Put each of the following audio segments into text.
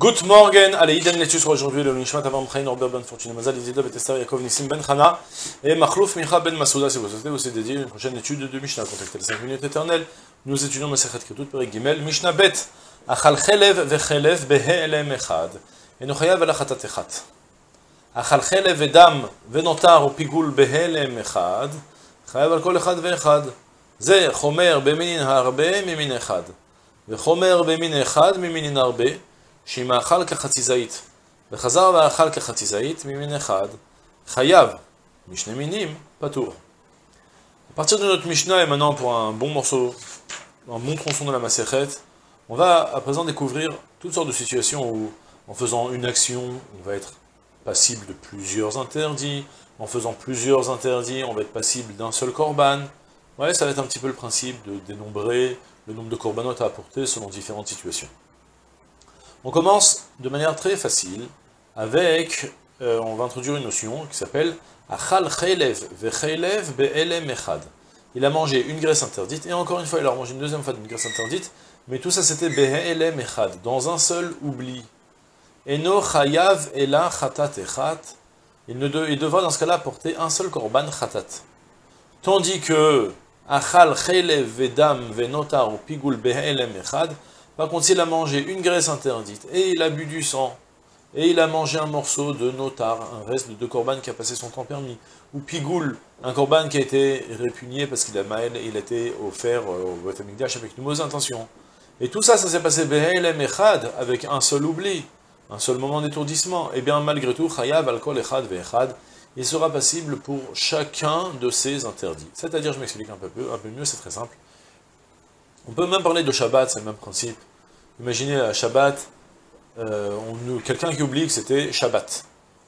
Good morning, allez, Iden l'étude sur aujourd'hui, le Nishmat Avam Chaim Norbert Ben Fortuné Mazal, Izida Betestar, Yaakov Nissim Ben Chana, et Machlouf Micha Ben Masouda, si vous souhaitez, vous êtes dédié à une prochaine étude de Mishnah, contactez les 5 minutes éternelles. Nous étudions Masechet Ketut, Perek Gimel, Mishnah Bet, Achal Chelev Vechelev Behe'elem Echad, Enochayav Elachatat Echat. Achal Chelev Vedam Venotar Upigul Behe'elem Echad, Chayav Al Kol Echad Ve'echad. Ze Chomer Beminin Harbe Mimin Echad, Vechomer Bemin Echad Mimin Harbe. שאם האכל כחצי זית, וחזר והאכל כחצי זית, ממין אחד, חייב, משני מינים, פטור. À partir de notre Mishnah, et maintenant pour un bon morceau, un bon tronçon de la Masechet, on va à présent découvrir toutes sortes de situations où, en faisant une action, on va être passible de plusieurs interdits, en faisant plusieurs interdits, on va être passible d'un seul korban. Ouais, ça va être un petit peu le principe de dénombrer le nombre de korbanot à apporter selon différentes situations. On commence de manière très facile avec, on va introduire une notion qui s'appelle Achal Chelev Vechelev Be'elem Echad. Il a mangé une graisse interdite, et encore une fois, il a mangé une deuxième fois une graisse interdite, mais tout ça c'était Be'elem Echad, dans un seul oubli. Eno Chayav Ela Chatat Echat, il devra dans ce cas-là porter un seul korban Chatat. Tandis que Achal Chelev Vedam Venotar ou Pigul Be'elem Echad, par contre, s'il a mangé une graisse interdite, et il a bu du sang, et il a mangé un morceau de notar, un reste de korban qui a passé son temps permis, ou pigoul, un korban qui a été répugné parce qu'il a maël, et il a été offert au Beth Amikdash avec une mauvaise intention. Et tout ça, ça s'est passé be'elem echad, avec un seul oubli, un seul moment d'étourdissement. Et bien malgré tout, chayav al kol echad ve'echad, il sera passible pour chacun de ces interdits. C'est-à-dire, je m'explique un peu mieux, c'est très simple. On peut même parler de Shabbat, c'est le même principe. Imaginez à Shabbat, quelqu'un qui oublie que c'était Shabbat.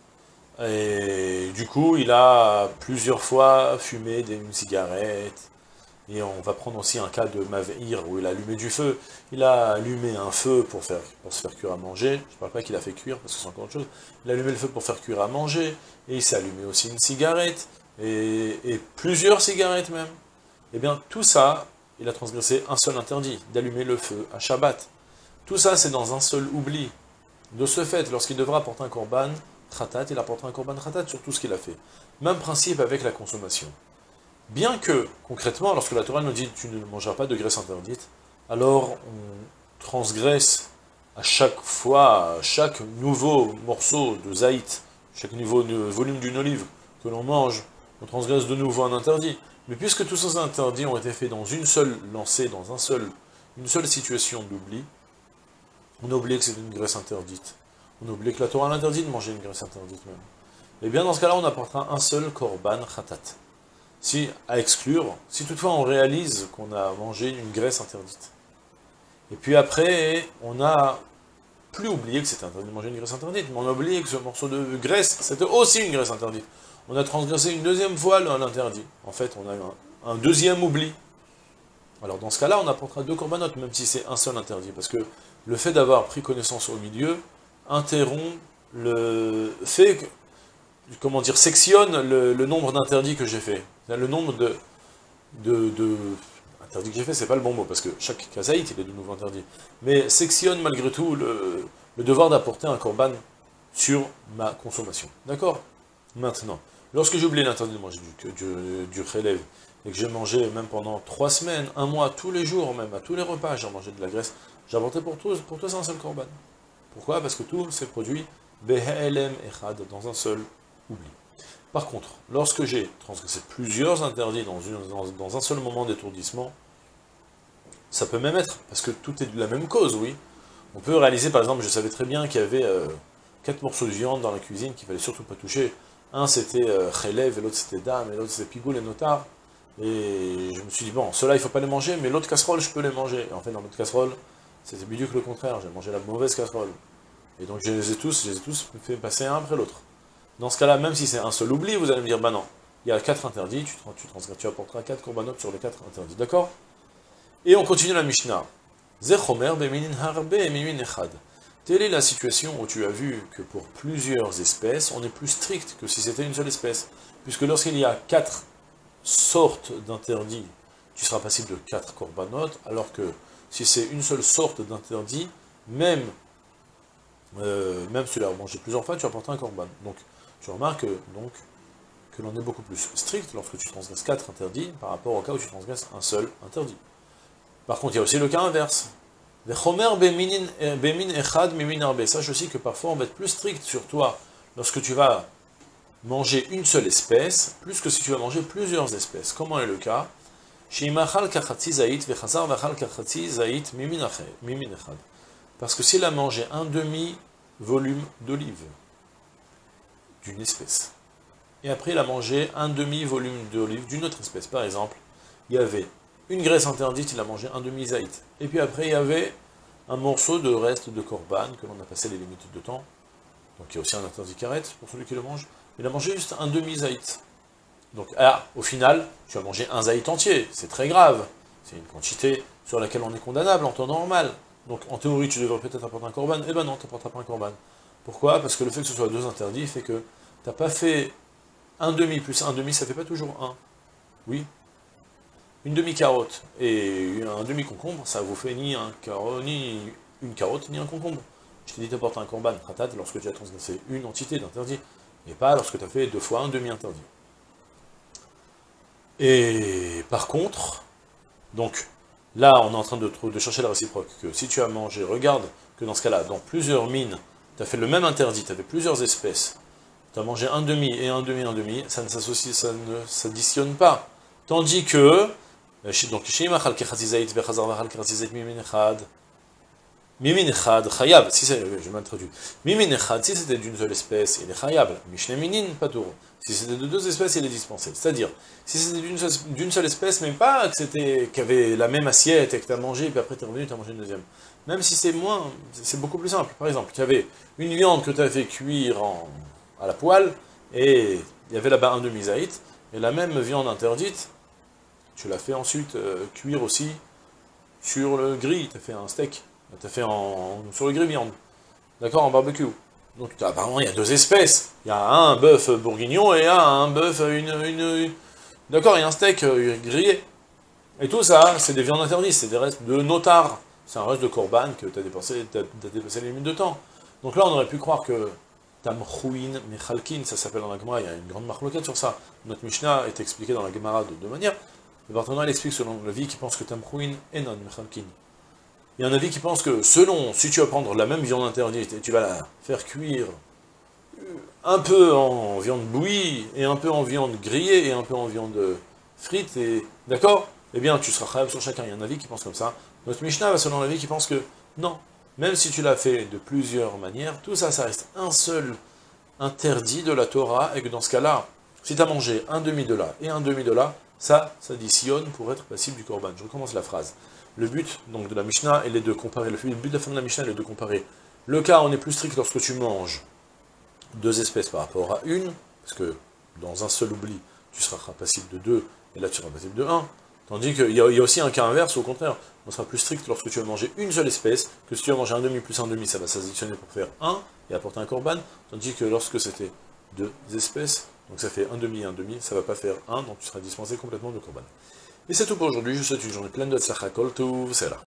Et du coup, il a plusieurs fois fumé une cigarette. Et on va prendre aussi un cas de Maveir, où il a allumé du feu. Il a allumé un feu pour se faire cuire à manger. Je ne parle pas qu'il a fait cuire, parce que c'est encore autre chose. Il a allumé le feu pour faire cuire à manger. Et il s'est allumé aussi une cigarette. Et plusieurs cigarettes même. Eh bien, tout ça, il a transgressé un seul interdit, d'allumer le feu à Shabbat. Tout ça, c'est dans un seul oubli. De ce fait, lorsqu'il devra apporter un korban khatat, il apportera un korban khatat sur tout ce qu'il a fait. Même principe avec la consommation. Bien que, concrètement, lorsque la Torah nous dit « tu ne mangeras pas de graisse interdite », alors on transgresse à chaque fois, à chaque nouveau morceau de zaït, chaque nouveau volume d'une olive que l'on mange, on transgresse de nouveau un interdit. Mais puisque tous ces interdits ont été faits dans une seule lancée, dans une seule situation d'oubli, on a oublié que c'est une graisse interdite. On a oublié que la Torah l'interdit de manger une graisse interdite même. Et bien dans ce cas-là, on apportera un seul korban khatat. Si, à exclure, si toutefois on réalise qu'on a mangé une graisse interdite. Et puis après, on n'a plus oublié que c'était interdit de manger une graisse interdite, mais on a oublié que ce morceau de graisse, c'était aussi une graisse interdite. On a transgressé une deuxième fois l'interdit. En fait, on a eu un deuxième oubli. Alors dans ce cas-là, on apportera deux corbanotes, même si c'est un seul interdit, parce que le fait d'avoir pris connaissance au milieu interrompt le fait, comment dire, sectionne le nombre d'interdits que j'ai fait. Le nombre interdits que j'ai fait, c'est pas le bon mot, parce que chaque kazaït, il est de nouveau interdit. Mais sectionne malgré tout le devoir d'apporter un korban sur ma consommation. D'accord? Maintenant, lorsque j'ai oublié l'interdit de manger du chelev, et que j'ai mangé même pendant 3 semaines, 1 mois, tous les jours, même à tous les repas, j'ai mangé de la graisse, j'ai apporté pour tous un seul korban. Pourquoi? Parce que tout s'est produit be'elem echad, dans un seul oubli. Par contre, lorsque j'ai transgressé plusieurs interdits dans un seul moment d'étourdissement, ça peut même être, parce que tout est de la même cause, oui. On peut réaliser, par exemple, je savais très bien qu'il y avait 4 morceaux de viande dans la cuisine qu'il fallait surtout pas toucher. Un c'était chelev, et l'autre c'était dam, et l'autre c'était pigoul et notar. Et je me suis dit, bon, ceux-là il faut pas les manger, mais l'autre casserole je peux les manger. Et en fait, dans l'autre casserole, c'était mieux que le contraire, j'ai mangé la mauvaise casserole. Et donc je les ai tous fait passer un après l'autre. Dans ce cas-là, même si c'est un seul oubli, vous allez me dire, bah non, il y a 4 interdits, tu apporteras 4 corbanotes sur les 4 interdits, d'accord? Et on continue la Mishnah. Zechomer beminin harbe mimin echad. Telle est la situation où tu as vu que pour plusieurs espèces, on est plus strict que si c'était une seule espèce. Puisque lorsqu'il y a 4 sortes d'interdits, tu seras passible de 4 corbanotes, alors que si c'est une seule sorte d'interdit, même même si tu l'as mangé plusieurs fois, tu apportes un korban. Donc, tu remarques donc, que l'on est beaucoup plus strict lorsque tu transgresses 4 interdits par rapport au cas où tu transgresses un seul interdit. Par contre, il y a aussi le cas inverse. Sache aussi que parfois on va être plus strict sur toi lorsque tu vas manger une seule espèce, plus que si tu vas manger plusieurs espèces. Comment est le cas? Parce que s'il a mangé un demi-volume d'olive d'une espèce, et après il a mangé un demi-volume d'olive d'une autre espèce, par exemple, il y avait une graisse interdite, il a mangé un demi-zaït, et puis après il y avait un morceau de reste de korban, que l'on a passé les limites de temps, donc il y a aussi un interdit karet pour celui qui le mange, il a mangé juste un demi-zaït. Donc, au final, tu as mangé un zaït entier, c'est très grave. C'est une quantité sur laquelle on est condamnable en temps normal. Donc, en théorie, tu devrais peut-être apporter un korban. Eh ben non, tu n'apporteras pas un korban. Pourquoi? Parce que le fait que ce soit deux interdits fait que tu n'as pas fait un demi plus un demi, ça ne fait pas toujours un. Oui. Une demi-carotte et un demi-concombre, ça vous fait ni une carotte, ni un concombre. Je t'ai dit d'apporter un korban, khatat, lorsque tu as transgressé une entité d'interdit, et pas lorsque tu as fait 2 fois un demi-interdit. Et par contre, donc, là, on est en train de chercher la réciproque, que si tu as mangé, regarde que dans ce cas-là, dans plusieurs mines, tu as fait le même interdit, tu avais plusieurs espèces, tu as mangé un demi et un demi, ça ne s'associe, ça ne s'additionne pas. Tandis que, donc, Mimin echad chayab, si c'est, je mal traduit. Mimin echad, si c'était d'une seule espèce, il est chayab. Mishne minin, patour. Si c'était de 2 espèces, il est dispensé. C'est-à-dire, si c'était d'une seule espèce, mais pas que qu'il y avait la même assiette et que tu as mangé, puis après tu es revenu, tu as mangé une deuxième. Même si c'est moins, c'est beaucoup plus simple. Par exemple, tu avais une viande que tu as fait cuire à la poêle, et il y avait là-bas un demi-zaït, et la même viande interdite, tu l'as fait ensuite cuire aussi sur le grill, tu as fait un steak. Tu as fait sur le grill viande, d'accord, en barbecue. Donc apparemment il y a 2 espèces. Il y a un bœuf bourguignon et un bœuf, d'accord, il y a un steak grillé. Et tout ça, c'est des viandes interdites, c'est des restes de notar. C'est un reste de korban que tu as dépassé les limites de temps. Donc là, on aurait pu croire que tamchouin mechalkin, ça s'appelle dans la Gemara, il y a une grande marloquette sur ça. Notre Mishnah est expliqué dans la Gemara de 2 manières. Le Barthénoi, il explique selon le vie qui pense que tamchouin est non mechalkin. Il y a un avis qui pense que, selon, si tu vas prendre la même viande interdite et tu vas la faire cuire un peu en viande bouillie, et un peu en viande grillée, et un peu en viande frite, et d'accord? Eh bien, tu seras khayab sur chacun. Il y a un avis qui pense comme ça. Notre Mishnah va selon l'avis qui pense que, non, même si tu l'as fait de plusieurs manières, tout ça, ça reste un seul interdit de la Torah, et que dans ce cas-là, si tu as mangé un demi de là et un demi de là, ça s'additionne pour être passible du korban. Je recommence la phrase. Le but donc de la Mishnah, est de comparer, le but de la fin de la Mishnah, est de comparer le cas où on est plus strict lorsque tu manges 2 espèces par rapport à une, parce que dans un seul oubli, tu seras passible de 2, et là tu seras passible de 1, tandis qu'il y a aussi un cas inverse, au contraire, on sera plus strict lorsque tu vas manger une seule espèce, que si tu vas manger un demi plus un demi, ça va s'additionner pour faire 1, et apporter un korban, tandis que lorsque c'était 2 espèces, donc ça fait un demi, ça va pas faire 1, donc tu seras dispensé complètement de korban. Et c'est tout pour aujourd'hui, je vous souhaite une journée pleine de tzlachah kol tov, c'est là.